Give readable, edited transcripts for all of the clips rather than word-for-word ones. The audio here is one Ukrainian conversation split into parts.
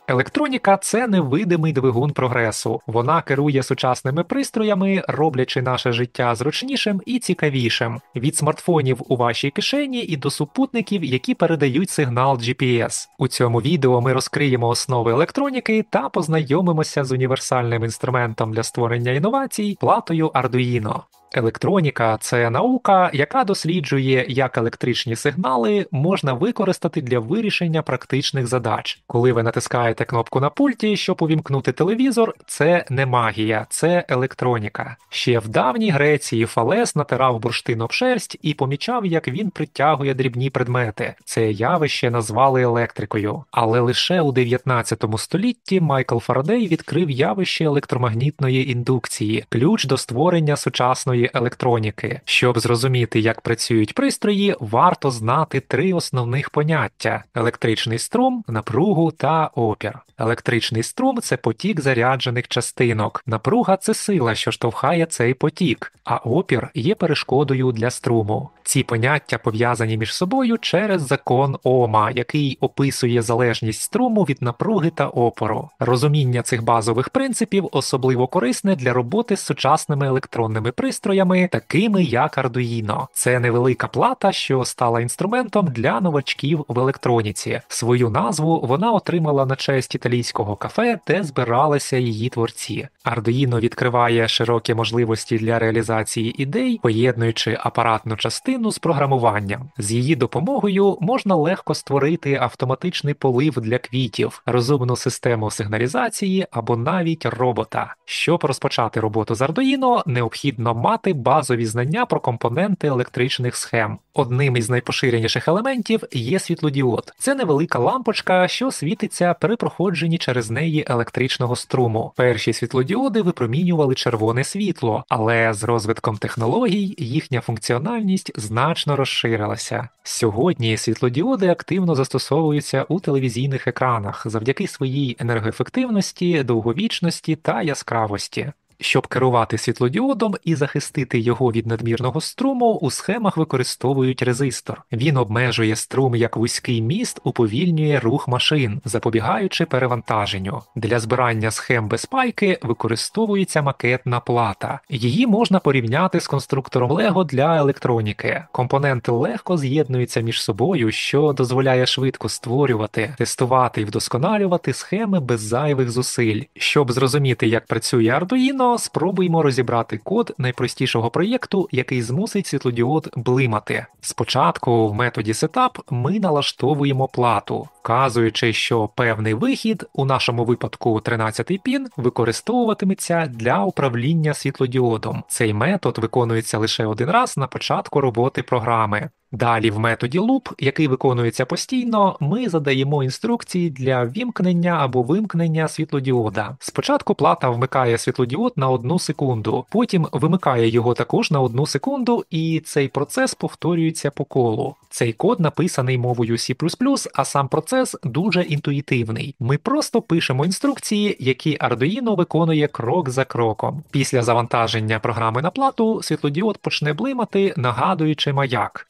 Електроніка – це невидимий двигун прогресу. Вона керує сучасними пристроями, роблячи наше життя зручнішим і цікавішим. Від смартфонів у вашій кишені і до супутників, які передають сигнал GPS. У цьому відео ми розкриємо основи електроніки та познайомимося з універсальним інструментом для створення інновацій – платою Arduino. Електроніка – це наука, яка досліджує, як електричні сигнали можна використати для вирішення практичних задач. Коли ви натискаєте кнопку на пульті, щоб увімкнути телевізор, це не магія, це електроніка. Ще в давній Греції Фалес натирав бурштин об шерсть і помічав, як він притягує дрібні предмети. Це явище назвали електрикою. Але лише у 19 столітті Майкл Фарадей відкрив явище електромагнітної індукції – ключ до створення сучасної електроніки. Щоб зрозуміти, як працюють пристрої, варто знати три основних поняття – електричний струм, напругу та опір. Електричний струм – це потік заряджених частинок. Напруга – це сила, що штовхає цей потік, а опір є перешкодою для струму. Ці поняття пов'язані між собою через закон Ома, який описує залежність струму від напруги та опору. Розуміння цих базових принципів особливо корисне для роботи з сучасними електронними пристроями, такими як Arduino. Це невелика плата, що стала інструментом для новачків в електроніці. Свою назву вона отримала на честь італійського кафе, де збиралися її творці. Arduino відкриває широкі можливості для реалізації ідей, поєднуючи апаратну частину з програмуванням. З її допомогою можна легко створити автоматичний полив для квітів, розумну систему сигналізації або навіть робота. Щоб розпочати роботу з Arduino, необхідно мати базові знання про компоненти електричних схем. Одним із найпоширеніших елементів є світлодіод. Це невелика лампочка, що світиться при проходженні через неї електричного струму. Перші світлодіоди випромінювали червоне світло, але з розвитком технологій їхня функціональність значно розширилася. Сьогодні світлодіоди активно застосовуються у телевізійних екранах завдяки своїй енергоефективності, довговічності та яскравості. Щоб керувати світлодіодом і захистити його від надмірного струму, у схемах використовують резистор. Він обмежує струм як вузький міст, уповільнює рух машин, запобігаючи перевантаженню. Для збирання схем без пайки використовується макетна плата. Її можна порівняти з конструктором Лего для електроніки. Компоненти легко з'єднуються між собою, що дозволяє швидко створювати, тестувати і вдосконалювати схеми без зайвих зусиль. Щоб зрозуміти, як працює Arduino, спробуємо розібрати код найпростішого проєкту, який змусить світлодіод блимати. Спочатку в методі Setup ми налаштовуємо плату, вказуючи, що певний вихід, у нашому випадку 13-й пін, використовуватиметься для управління світлодіодом. Цей метод виконується лише один раз на початку роботи програми. Далі в методі Loop, який виконується постійно, ми задаємо інструкції для вімкнення або вимкнення світлодіода. Спочатку плата вмикає світлодіод на 1 секунду, потім вимикає його також на 1 секунду, і цей процес повторюється по колу. Цей код написаний мовою C++, а сам процес дуже інтуїтивний. Ми просто пишемо інструкції, які Arduino виконує крок за кроком. Після завантаження програми на плату світлодіод почне блимати, нагадуючи маяк.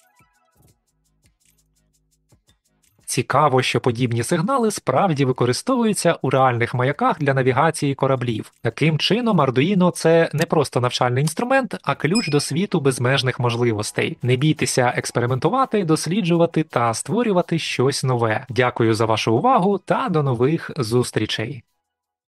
Цікаво, що подібні сигнали справді використовуються у реальних маяках для навігації кораблів. Таким чином, Arduino – це не просто навчальний інструмент, а ключ до світу безмежних можливостей. Не бійтеся експериментувати, досліджувати та створювати щось нове. Дякую за вашу увагу та до нових зустрічей!